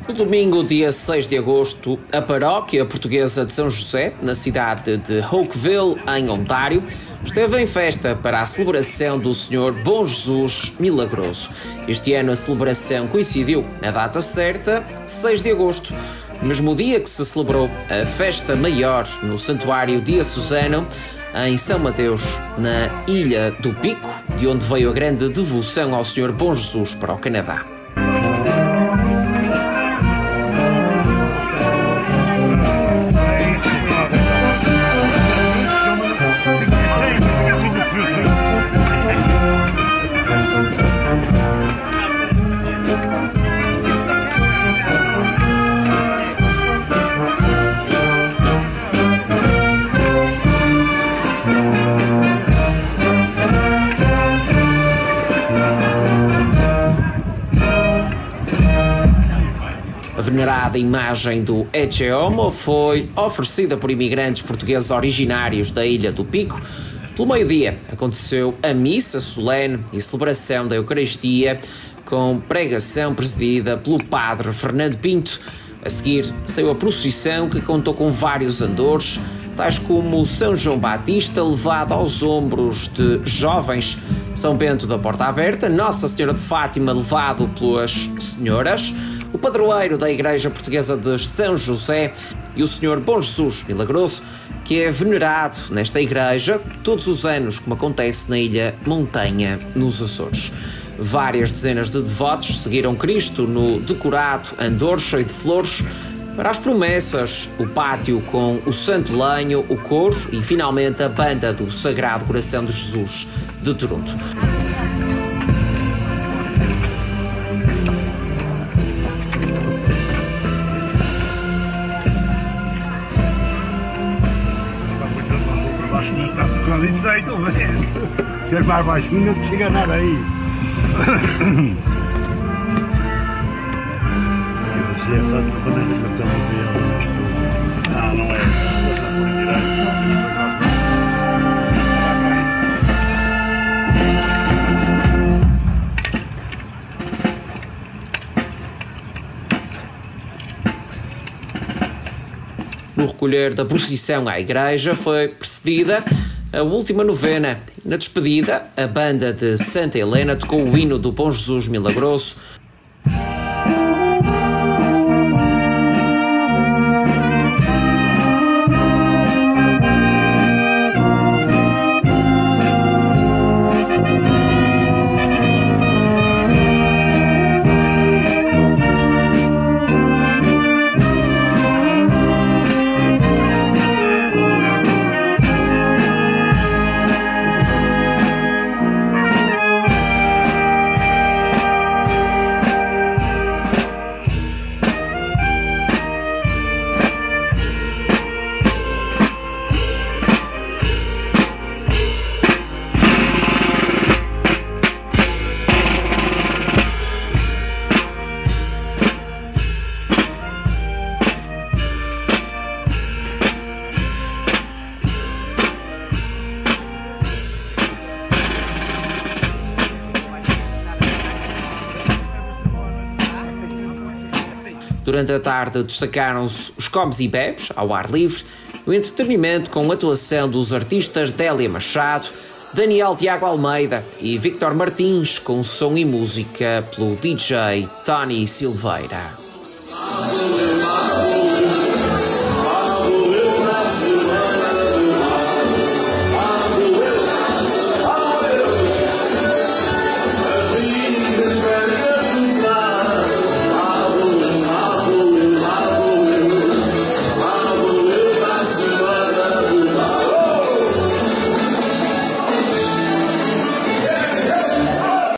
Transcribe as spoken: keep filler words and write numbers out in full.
No domingo, dia seis de agosto, a paróquia portuguesa de São José, na cidade de Oakville, em Ontário, esteve em festa para a celebração do Senhor Bom Jesus Milagroso. Este ano a celebração coincidiu na data certa, seis de agosto, mesmo dia que se celebrou a festa maior no Santuário Diocesano em São Mateus, na Ilha do Pico, de onde veio a grande devoção ao Senhor Bom Jesus para o Canadá. A venerada imagem do Ecce Homo foi oferecida por imigrantes portugueses originários da Ilha do Pico. Pelo meio-dia aconteceu a missa solene e celebração da Eucaristia, com pregação presidida pelo padre Fernando Pinto. A seguir saiu a procissão, que contou com vários andores, tais como São João Batista levado aos ombros de jovens, São Bento da Porta Aberta, Nossa Senhora de Fátima levado pelas senhoras, o padroeiro da Igreja Portuguesa de São José e o Senhor Bom Jesus Milagroso, que é venerado nesta igreja todos os anos, como acontece na Ilha Montanha, nos Açores. Várias dezenas de devotos seguiram Cristo no decorado andor cheio de flores, para as promessas, o pátio com o santo lenho, o coro e, finalmente, a banda do Sagrado Coração de Jesus de Toronto. Com isso aí, estou vendo. Quer mais baixinho, não te chega nada aí. Você é fácil para poder cantar uma piada nas coisas. Ah, não é. No recolher da procissão à igreja foi precedida a última novena. Na despedida, a banda de Santa Helena tocou o hino do Bom Jesus Milagroso. Durante a tarde destacaram-se os comes e bebes, ao ar livre, o entretenimento com a atuação dos artistas Délia Machado, Daniel Tiago Almeida e Victor Martins, com som e música pelo D J Tony Silveira.